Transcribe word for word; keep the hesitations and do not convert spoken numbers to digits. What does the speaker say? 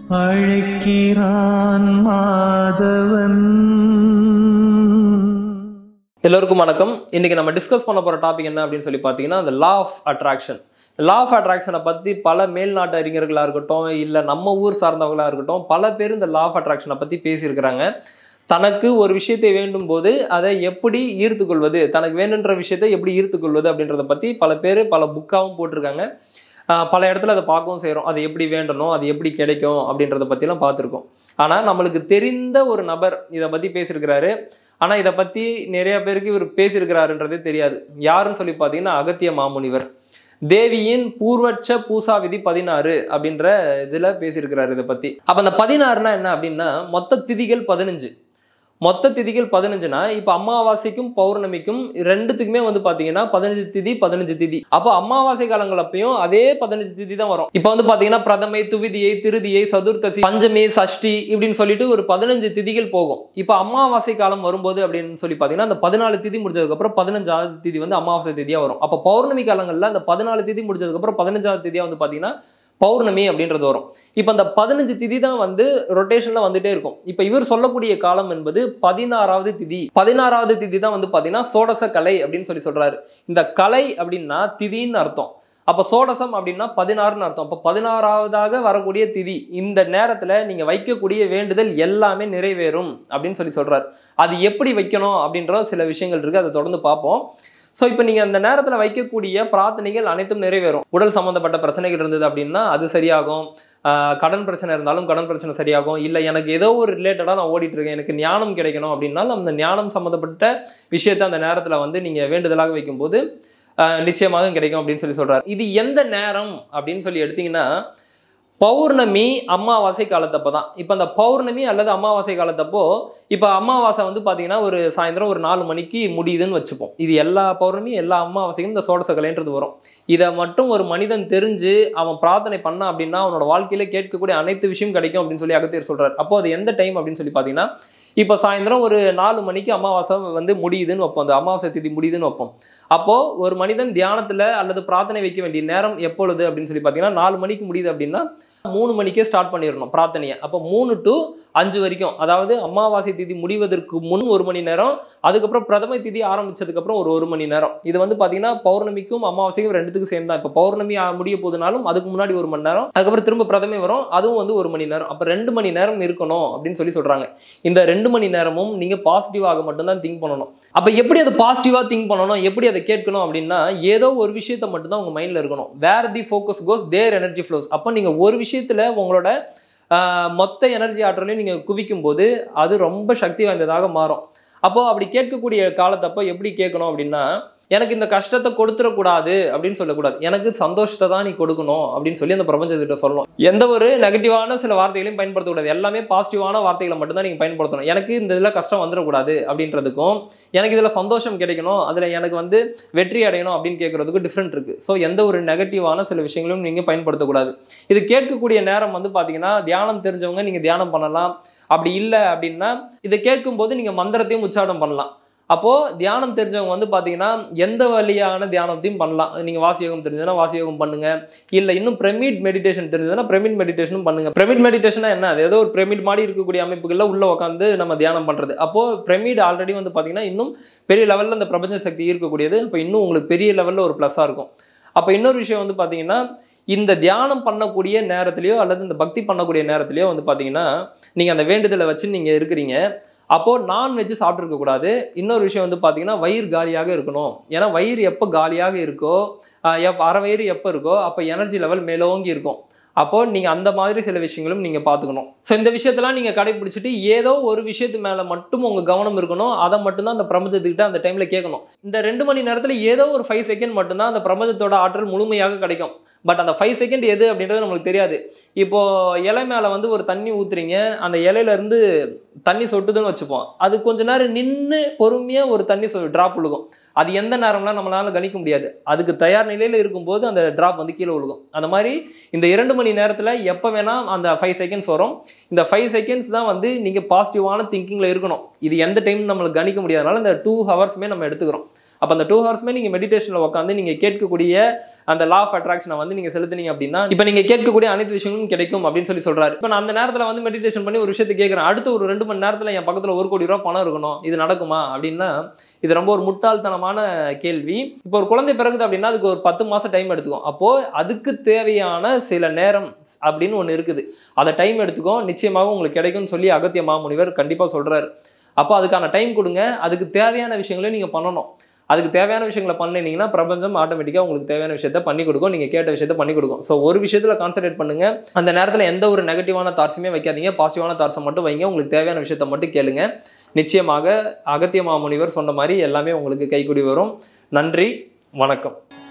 அழைக்கிறான் மாதவன். எல்லோருக்கும் வணக்கம். இன்னைக்கு நம்ம டிஸ்கஸ் பண்ண போற டாபிக் என்ன அப்படின்னு சொல்லி பார்த்தீங்கன்னா, அந்த law of attraction. Law of அட்ராக்ஷனை பற்றி பல மேல்நாட்டு அறிஞர்களாக இருக்கட்டும், இல்லை நம்ம ஊர் சார்ந்தவங்களாக இருக்கட்டும், பல பேர் இந்த லா ஆஃப் அட்ராக்ஷனை பற்றி பேசியிருக்கிறாங்க. தனக்கு ஒரு விஷயத்தை வேண்டும் போது அதை எப்படி ஈர்த்து கொள்வது, தனக்கு வேணுன்ற விஷயத்தை எப்படி ஈர்த்து கொள்வது அப்படின்றத பற்றி பல பேர் பல புக்காகவும் போட்டிருக்காங்க. பல இடத்துல அதை பார்க்கவும் செய்கிறோம். அது எப்படி வேண்டணும், அது எப்படி கிடைக்கும் அப்படின்றத பற்றிலாம் பார்த்துருக்கோம். ஆனால் நம்மளுக்கு தெரிந்த ஒரு நபர் இதை பற்றி பேசியிருக்கிறாரு. ஆனால் இதை பற்றி நிறைய பேருக்கு இவர் பேசியிருக்கிறாருன்றதே தெரியாது. யாருன்னு சொல்லி பார்த்தீங்கன்னா, அகத்திய மாமுனிவர். தேவியின் பூர்வட்ச பூசா விதி பதினாறு அப்படின்ற இதில் பேசியிருக்கிறாரு இதை பற்றி. அப்போ அந்த பதினாறுனா என்ன அப்படின்னா, மொத்த திதிகள் பதினஞ்சு. மொத்த திதிகள் பதினஞ்சுனா இப்போ அமாவாசைக்கும் பௌர்ணமிக்கும் ரெண்டுத்துக்குமே வந்து பார்த்தீங்கன்னா பதினஞ்சு திதி பதினஞ்சு திதி. அப்போ அமாவாசை காலங்கள் அப்பயும் அதே பதினஞ்சு திதி தான் வரும். இப்போ வந்து பார்த்தீங்கன்னா பிரதமை, துவிதியை, திருதியை, சதுர்த்தசி, பஞ்சமி, சஷ்டி இப்படின்னு சொல்லிட்டு ஒரு பதினஞ்சு திதிகள் போகும். இப்போ அமாவாசை காலம் வரும்போது அப்படின்னு சொல்லி பார்த்தீங்கன்னா, அந்த பதினாலு திதி முடிஞ்சதுக்கப்புறம் பதினஞ்சாவது திதி வந்து அமாவாசை திதியாக வரும். அப்போ பௌர்ணமி காலங்களில் அந்த பதினாலு திதி முடிஞ்சதுக்கப்புறம் பதினஞ்சாவது திதியாக வந்து பார்த்தீங்கன்னா பௌர்ணமி அப்படின்றது வரும். இப்போ அந்த பதினஞ்சு திதி தான் வந்து ரொட்டேஷன்ல வந்துட்டே இருக்கும். இப்போ இவர் சொல்லக்கூடிய காலம் என்பது பதினாறாவது திதி. பதினாறாவது திதி தான் வந்து பார்த்தீங்கன்னா சோடச கலை அப்படின்னு சொல்லி சொல்றாரு. இந்த கலை அப்படின்னா திதின்னு அர்த்தம். அப்போ சோடசம் அப்படின்னா பதினாறுன்னு அர்த்தம். அப்போ பதினாறாவதாக வரக்கூடிய திதி. இந்த நேரத்தில் நீங்கள் வைக்கக்கூடிய வேண்டுதல் எல்லாமே நிறைவேறும் அப்படின்னு சொல்லி சொல்றாரு. அது எப்படி வைக்கணும் அப்படின்ற சில விஷயங்கள் இருக்கு, அதை தொடர்ந்து பார்ப்போம். ஸோ இப்போ நீங்கள் அந்த நேரத்தில் வைக்கக்கூடிய பிரார்த்தனைகள் அனைத்தும் நிறைவேறும். உடல் சம்மந்தப்பட்ட பிரச்சனைகள் இருந்தது அப்படின்னா அது சரியாகும். கடன் பிரச்சனை இருந்தாலும் கடன் பிரச்சனை சரியாகும். இல்லை எனக்கு ஏதோ ஒரு ரிலேட்டடாக நான் ஓடிட்டு இருக்கேன், எனக்கு ஞானம் கிடைக்கணும் அப்படின்னாலும் அந்த ஞானம் சம்மந்தப்பட்ட விஷயத்தை அந்த நேரத்தில் வந்து நீங்கள் வேண்டுதலாக வைக்கும்போது நிச்சயமாக கிடைக்கும் அப்படின்னு சொல்லி சொல்கிறார். இது எந்த நேரம் அப்படின்னு சொல்லி எடுத்தீங்கன்னா, பௌர்ணமி அமாவாசை காலத்தப்போ தான். இப்போ அந்த பௌர்ணமி அல்லது அமாவாசை காலத்தப்போ, இப்போ அமாவாசை வந்து பார்த்தீங்கன்னா ஒரு சாயந்தரம் ஒரு நாலு மணிக்கு முடியுதுன்னு வச்சுப்போம். இது எல்லா பௌர்ணமி எல்லா அமாவாசைக்கும் இந்த சோடச கலைன்றது வரும். இதை மட்டும் ஒரு மனிதன் தெரிஞ்சு அவன் பிரார்த்தனை பண்ணா அப்படின்னா அவனோட வாழ்க்கையில கேட்கக்கூடிய அனைத்து விஷயம் கிடைக்கும் அப்படின்னு சொல்லி அகத்தியர் சொல்றாரு. அப்போ அது எந்த டைம் அப்படின்னு சொல்லி பார்த்தீங்கன்னா, இப்போ சாயந்தரம் ஒரு நாலு மணிக்கு அமாவாசை வந்து முடியுதுன்னு வைப்போம். அந்த அமாவாசை திதி முடியுதுன்னு வைப்போம். அப்போ ஒரு மனிதன் தியானத்துல அல்லது பிரார்த்தனை வைக்க வேண்டிய நேரம் எப்பொழுது அப்படின்னு சொல்லி பார்த்தீங்கன்னா, நாலு மணிக்கு முடியுது அப்படின்னா மூணு மணிக்கே ஸ்டார்ட் பண்ணிடணும் பிரார்த்தனையை. அப்போ மூணு டு அஞ்சு வரைக்கும், அதாவது அமாவாசை திதி முடிவதற்கு முன் ஒரு மணி நேரம், அதுக்கப்புறம் பிரதமை திதி ஆரம்பிச்சதுக்கு அப்புறம் ஒரு ஒரு மணி நேரம். இது வந்து பார்த்தீங்கன்னா பௌர்ணமிக்கும் அமாவாசைக்கும் ரெண்டுத்துக்கும் சேம் தான். இப்போ பௌர்ணமி முடிய போதுனாலும் அதுக்கு முன்னாடி ஒரு மணி நேரம், அதுக்கப்புறம் திரும்ப பிரதமை வரும், அதுவும் வந்து ஒரு மணி நேரம். அப்போ ரெண்டு மணி நேரம் இருக்கணும் அப்படின்னு சொல்லி சொல்றாங்க. இந்த ரெண்டு மணி நேரமும் நீங்க பாசிட்டிவாக மட்டும்தான் திங்க் பண்ணணும். அப்போ எப்படி அதை பாசிட்டிவா திங்க் பண்ணணும், எப்படி அதை கேட்கணும் அப்படின்னா, ஏதோ ஒரு விஷயத்த மட்டும்தான் உங்க மைண்ட்ல இருக்கணும். Where the focus goes there energy flows. அப்போ நீங்க ஒரு விஷயத்துல உங்களோட மொத்த எனர்ஜி ஆற்றலையும் நீங்க குவிக்கும் போது அது ரொம்ப சக்தி வாய்ந்ததாக மாறும். அப்போ அப்படி கேட்கக்கூடிய காலத்தப்போ எப்படி கேட்கணும் அப்படின்னா, எனக்கு இந்த கஷ்டத்தை கொடுத்துடக்கூடாது அப்படின்னு சொல்லக்கூடாது. எனக்கு சந்தோஷத்தை தான் நீ கொடுக்கணும் அப்படின்னு சொல்லி அந்த பிரபஞ்சத்திட்ட சொல்லணும். எந்த ஒரு நெகட்டிவான சில வார்த்தைகளையும் பயன்படுத்தக்கூடாது. எல்லாமே பாசிட்டிவான வார்த்தைகளை மட்டும்தான் நீங்கள் பயன்படுத்தணும். எனக்கு இந்த இதில் கஷ்டம் வந்துடக்கூடாது அப்படின்றதுக்கும், எனக்கு இதில் சந்தோஷம் கிடைக்கணும், அதில் எனக்கு வந்து வெற்றி அடையணும் அப்படின்னு கேட்குறதுக்கும் டிஃப்ரெண்ட் இருக்குது. ஸோ எந்த ஒரு நெகட்டிவான சில விஷயங்களும் நீங்கள் பயன்படுத்தக்கூடாது. இது கேட்கக்கூடிய நேரம் வந்து பார்த்தீங்கன்னா, தியானம் தெரிஞ்சவங்க நீங்கள் தியானம் பண்ணலாம். அப்படி இல்லை அப்படின்னா இதை கேட்கும்போது நீங்கள் மந்திரத்தையும் உச்சாரணம் பண்ணலாம். அப்போது தியானம் தெரிஞ்சவங்க வந்து பார்த்தீங்கன்னா எந்த வழியான தியானத்தையும் பண்ணலாம். நீங்கள் வாசியோகம் தெரிஞ்சதுன்னா வாசியோகம் பண்ணுங்கள். இல்லை இன்னும் பிரமிட் மெடிடேஷன் தெரிஞ்சதுன்னா பிரமிட் மெடிடேஷனும் பண்ணுங்கள். பிரமிட் மெடிடேஷனா என்ன, அது ஏதோ ஒரு பிரமிட் மாதிரி இருக்கக்கூடிய அமைப்புகளில் உள்ளே உட்காந்து நம்ம தியானம் பண்ணுறது. அப்போது பிரமிட் ஆல்ரெடி வந்து பார்த்தீங்கன்னா இன்னும் பெரிய லெவலில் அந்த பிரபஞ்ச சக்தி இருக்கக்கூடியது. இப்போ இன்னும் உங்களுக்கு பெரிய லெவலில் ஒரு ப்ளஸ்ஸாக இருக்கும். அப்போ இன்னொரு விஷயம் வந்து பார்த்தீங்கன்னா, இந்த தியானம் பண்ணக்கூடிய நேரத்துலையோ அல்லது இந்த பக்தி பண்ணக்கூடிய நேரத்துலையோ வந்து பார்த்தீங்கன்னா, நீங்கள் அந்த வேண்டுதலை வச்சு நீங்கள் இருக்கிறீங்க. அப்போது நான்வெஜ் சாப்பிட்ருக்கக்கூடாது. இன்னொரு விஷயம் வந்து பார்த்தீங்கன்னா, வயிறு காலியாக இருக்கணும். ஏன்னா வயிறு எப்போ காலியாக இருக்கோ, எப் அரை வயிறு எப்போ இருக்கோ அப்போ எனர்ஜி லெவல் மேலோங்கி இருக்கும். அப்போது நீங்கள் அந்த மாதிரி சில விஷயங்களும் நீங்கள் பார்த்துக்கணும். ஸோ இந்த விஷயத்தெல்லாம் நீங்கள் கடைப்பிடிச்சிட்டு ஏதோ ஒரு விஷயத்து மேலே மட்டும் உங்கள் கவனம் இருக்கணும். அதை மட்டும்தான் அந்த பிரபஞ்சத்துக்கிட்ட அந்த டைமில் கேட்கணும். இந்த ரெண்டு மணி நேரத்தில் ஏதோ ஒரு ஃபைவ் செகண்ட் மட்டும்தான் அந்த பிரபஞ்சத்தோட ஆற்றல் முழுமையாக கிடைக்கும். பட் அந்த ஃபைவ் செகண்ட் எது அப்படின்றது நம்மளுக்கு தெரியாது. இப்போது இலை மேலே வந்து ஒரு தண்ணி ஊற்றுறீங்க, அந்த இலையிலேருந்து தண்ணி சொட்டுதுன்னு வச்சுப்போம். அது கொஞ்ச நேரம் நின்று பொறுமையாக ஒரு தண்ணி சொ ட்ராப் விழுகும். அது எந்த நேரம்லாம் நம்மளால கணிக்க முடியாது. அதுக்கு தயார் நிலையில் இருக்கும்போது அந்த ட்ராப் வந்து கீழே விழுகும். அந்த மாதிரி இந்த இரண்டு மணி நேரத்தில் எப்போ வேணால் அந்த ஃபைவ் செகண்ட்ஸ் வரும். இந்த ஃபைவ் செகண்ட்ஸ் தான் வந்து நீங்கள் பாசிட்டிவான திங்கிங்கில் இருக்கணும். இது எந்த டைம் நம்மளுக்கு கணிக்க முடியாதனால இந்த டூ ஹவர்ஸுமே நம்ம எடுத்துக்கிறோம். அப்போ அந்த டூ ஹவர்ஸ்மே நீங்கள் மெடிடேஷனில் உட்காந்து நீங்கள் கேட்கக்கூடிய அந்த லா ஆஃப் அட்ராக்ஷனை வந்து நீங்கள் செலுத்துனீங்க அப்படின்னா இப்போ நீங்கள் கேட்கக்கூடிய அனைத்து விஷயங்களும் கிடைக்கும் அப்படின்னு சொல்லி சொல்கிறாரு. இப்போ நான் அந்த நேரத்தில் வந்து மெடிடேஷன் பண்ணி ஒரு விஷயத்தை கேட்குறேன், அடுத்து ஒரு ரெண்டு மணி நேரத்தில் என் பக்கத்தில் ஒரு கோடி ரூபா பணம் இருக்கணும், இது நடக்குமா அப்படின்னா இது ரொம்ப ஒரு முட்டாள்தனமான கேள்வி. இப்போ ஒரு குழந்தை பிறகுது அப்படின்னா அதுக்கு ஒரு பத்து மாதம் டைம் எடுத்துக்கும். அப்போது அதுக்கு தேவையான சில நேரம் அப்படின்னு ஒன்று இருக்குது, அதை டைம் எடுத்துக்கும், நிச்சயமாக உங்களுக்கு கிடைக்கும்னு சொல்லி அகத்திய மாமுனிவர் கண்டிப்பாக சொல்கிறார். அப்போ அதுக்கான டைம் கொடுங்க, அதுக்கு தேவையான விஷயங்களையும் நீங்கள் பண்ணணும். அதுக்கு தேவையான விஷயங்களை பண்ணினீங்கன்னா பிரபஞ்சம் ஆட்டோமேட்டிக்காக உங்களுக்கு தேவையான விஷயத்த பண்ணி கொடுக்கும், நீங்கள் கேட்ட விஷயத்த பண்ணி கொடுக்கும். ஸோ ஒரு விஷயத்தில் கான்சன்ட்ரேட் பண்ணுங்கள், அந்த நேரத்தில் எந்த ஒரு நெகட்டிவான தாட்ஸுமே வைக்காதீங்க, பாசிட்டிவான தாட்ஸை மட்டும் வைங்க, உங்களுக்கு தேவையான விஷயத்த மட்டும் கேளுங்க. நிச்சயமாக அகத்திய மாமுனிவர் சொன்ன மாதிரி எல்லாமே உங்களுக்கு கைக்கூடி வரும். நன்றி, வணக்கம்.